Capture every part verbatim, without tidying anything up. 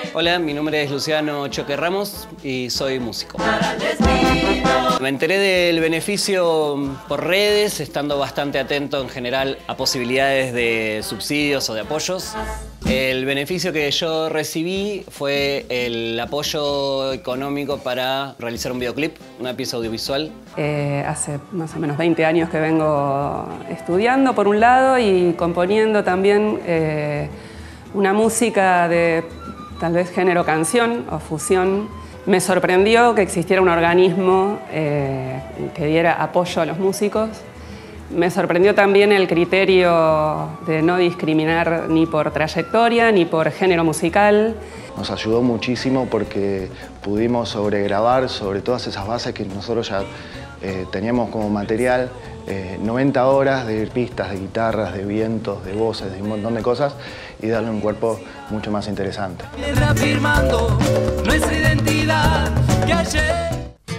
Hola, mi nombre es Luciano Choque Ramos y soy músico. Me enteré del beneficio por redes, estando bastante atento en general a posibilidades de subsidios o de apoyos. El beneficio que yo recibí fue el apoyo económico para realizar un videoclip, una pieza audiovisual. Eh, hace más o menos veinte años que vengo estudiando por un lado y componiendo también eh, una música de tal vez género canción o fusión. Me sorprendió que existiera un organismo eh, que diera apoyo a los músicos. Me sorprendió también el criterio de no discriminar ni por trayectoria ni por género musical. Nos ayudó muchísimo porque pudimos sobregrabar sobre todas esas bases que nosotros ya eh, teníamos como material, eh, noventa horas de pistas, de guitarras, de vientos, de voces, de un montón de cosas y darle un cuerpo mucho más interesante. Reafirmando nuestra identidad que ayer.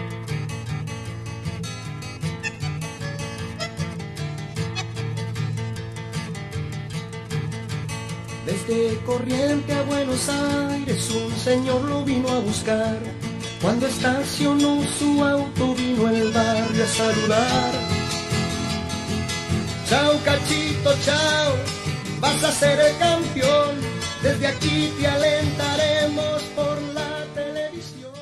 Desde Corriente a Buenos Aires un señor lo vino a buscar. Cuando estacionó su auto vino el barrio a saludar. Chao cachito, chao, vas a ser el campeón. Desde aquí te alentaremos por la televisión.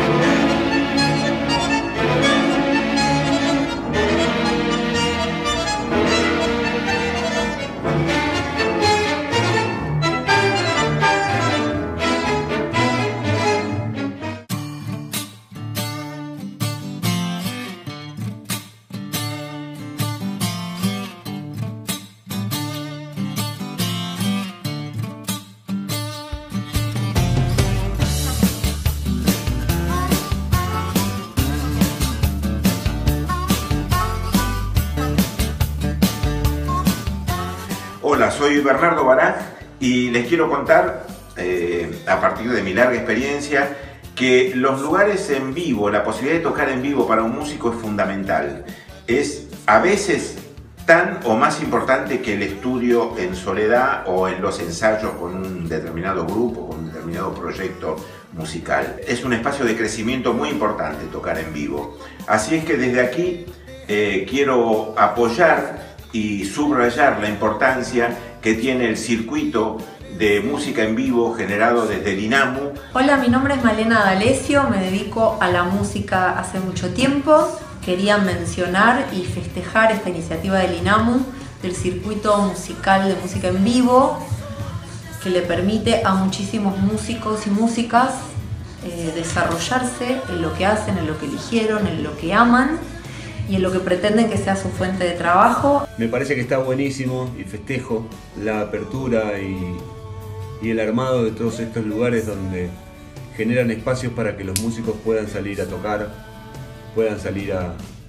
Hola, soy Bernardo Baraj y les quiero contar, eh, a partir de mi larga experiencia, que los lugares en vivo, la posibilidad de tocar en vivo para un músico es fundamental. Es a veces tan o más importante que el estudio en soledad o en los ensayos con un determinado grupo, con un determinado proyecto musical. Es un espacio de crecimiento muy importante tocar en vivo. Así es que desde aquí eh, quiero apoyar y subrayar la importancia que tiene el circuito de música en vivo generado desde el INAMU. Hola, mi nombre es Malena D'Alessio, me dedico a la música hace mucho tiempo. Quería mencionar y festejar esta iniciativa del INAMU, del circuito musical de música en vivo, que le permite a muchísimos músicos y músicas eh, desarrollarse en lo que hacen, en lo que eligieron, en lo que aman y en lo que pretenden que sea su fuente de trabajo. Me parece que está buenísimo y festejo la apertura y, y el armado de todos estos lugares donde generan espacios para que los músicos puedan salir a tocar, puedan salir a, a,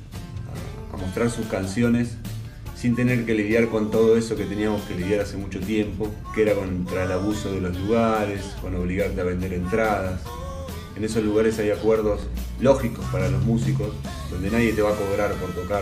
a mostrar sus canciones sin tener que lidiar con todo eso que teníamos que lidiar hace mucho tiempo, que era contra el abuso de los lugares, con obligarte a vender entradas. En esos lugares hay acuerdos lógicos para los músicos, donde nadie te va a cobrar por tocar.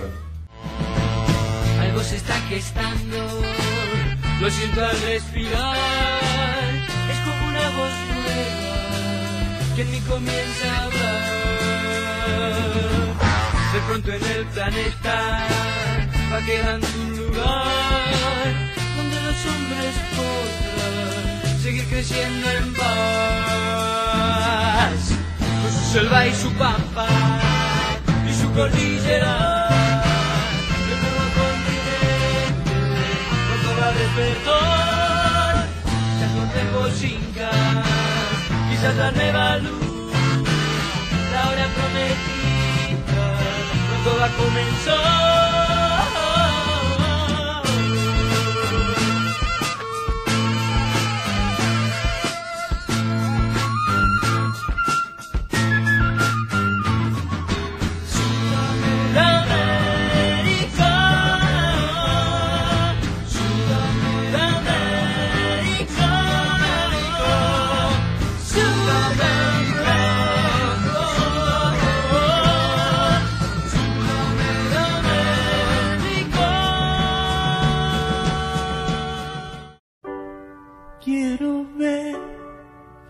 Algo se está gestando, lo siento al respirar. Es como una voz nueva que en mí comienza a hablar. De pronto en el planeta va quedando un lugar donde los hombres podrán seguir creciendo en paz. Con su selva y su pampa y su cordillera, el nuevo continente pronto va a despertar. Quizás los tempos incas, quizás la nueva luz, la hora prometida pronto va a comenzar.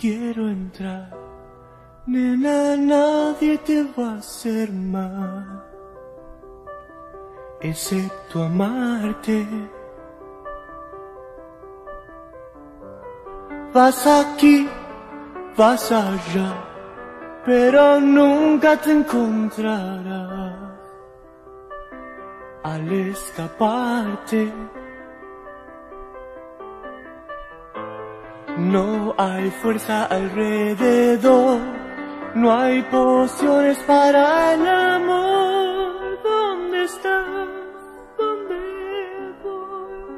quiero entrar. Nena, nadie te va a hacer mal, excepto amarte. Vas aquí, vas allá, pero nunca te encontrarás. Al escaparte, no hay fuerza alrededor, no hay pociones para el amor. ¿Dónde estás? ¿Dónde voy?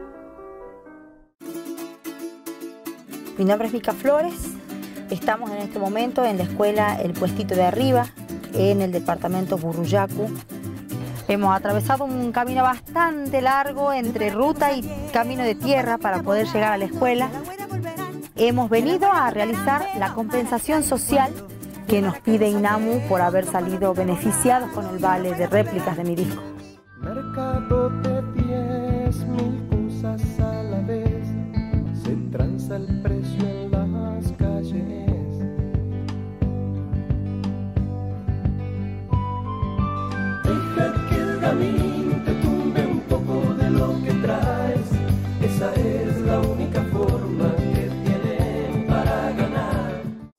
Mi nombre es Mica Flores. Estamos en este momento en la escuela El Puestito de Arriba, en el departamento Burruyacu. Hemos atravesado un camino bastante largo entre ruta y camino de tierra para poder llegar a la escuela. Hemos venido a realizar la compensación social que nos pide INAMU por haber salido beneficiados con el vale de réplicas de mi disco. Mercado de diez mil cosas a la vez, se tranza el precio en las calles. Deja que el camino te tumbe un poco de lo que traes, esa es la única forma que tienen para ganar.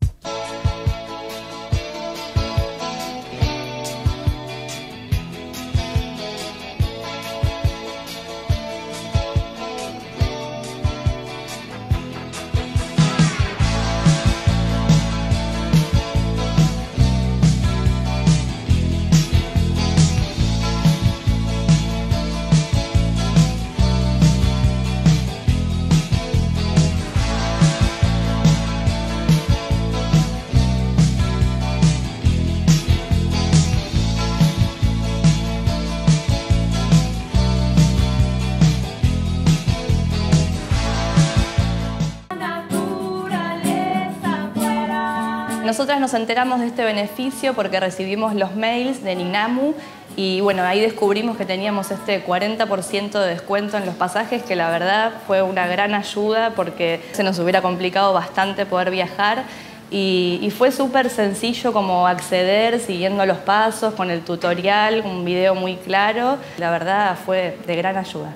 Nosotras nos enteramos de este beneficio porque recibimos los mails del INAMU y bueno, ahí descubrimos que teníamos este cuarenta por ciento de descuento en los pasajes, que la verdad fue una gran ayuda porque se nos hubiera complicado bastante poder viajar y, y fue súper sencillo como acceder siguiendo los pasos con el tutorial, un video muy claro. La verdad fue de gran ayuda.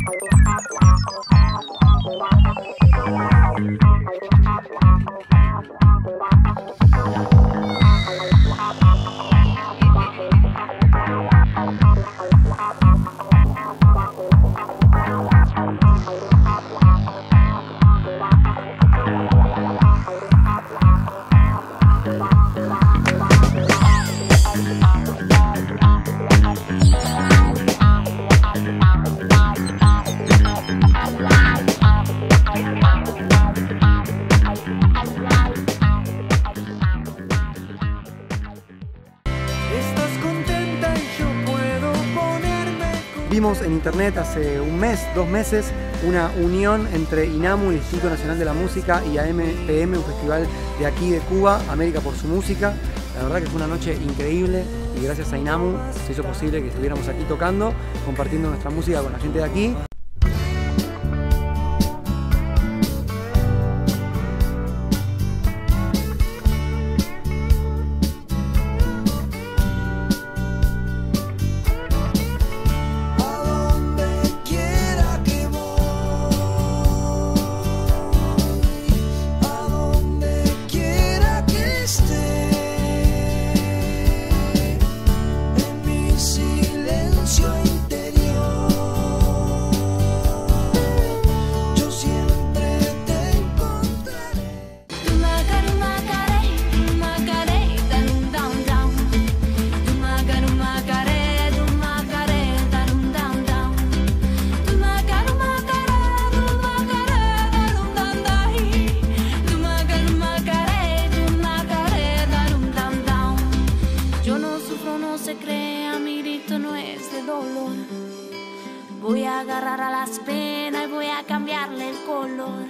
Vimos en internet hace un mes, dos meses, una unión entre INAMU, el Instituto Nacional de la Música, y A M P M, un festival de aquí de Cuba, América por su música. La verdad que fue una noche increíble y gracias a INAMU se hizo posible que estuviéramos aquí tocando, compartiendo nuestra música con la gente de aquí. Voy a agarrar a las penas y voy a cambiarle el color.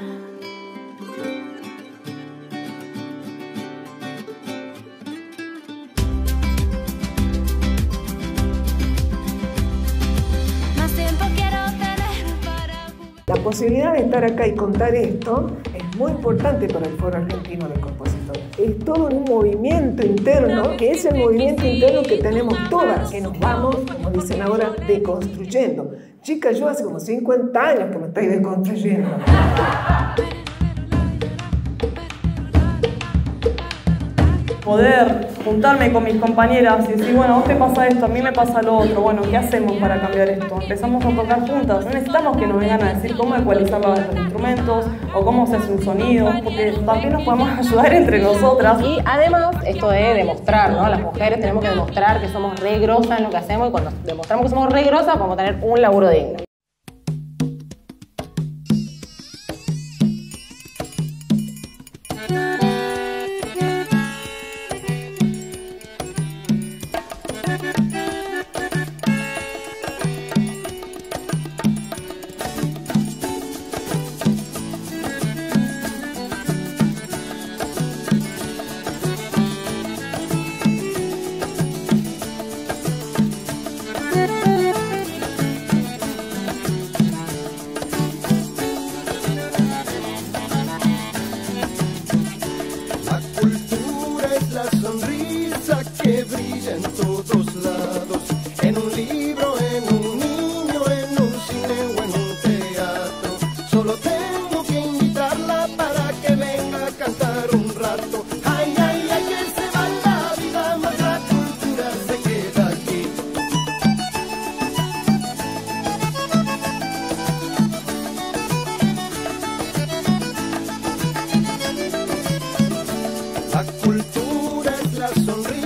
La posibilidad de estar acá y contar esto es muy importante para el Foro Argentino de Compositores. Es todo un movimiento interno, que es el movimiento interno que tenemos todas, que nos vamos, como dicen ahora, deconstruyendo. Chica, yo hace como cincuenta años que me estoy deconstruyendo. Poder juntarme con mis compañeras y decir, bueno, a vos te pasa esto, a mí me pasa lo otro, bueno, ¿qué hacemos para cambiar esto? Empezamos a tocar juntas, no necesitamos que nos vengan a decir cómo ecualizar los instrumentos o cómo se hace un sonido, porque también nos podemos ayudar entre nosotras. Y además, esto de demostrar, ¿no? Las mujeres tenemos que demostrar que somos re grosas en lo que hacemos y cuando demostramos que somos re grosas podemos tener un laburo digno. La cultura es la sonrisa.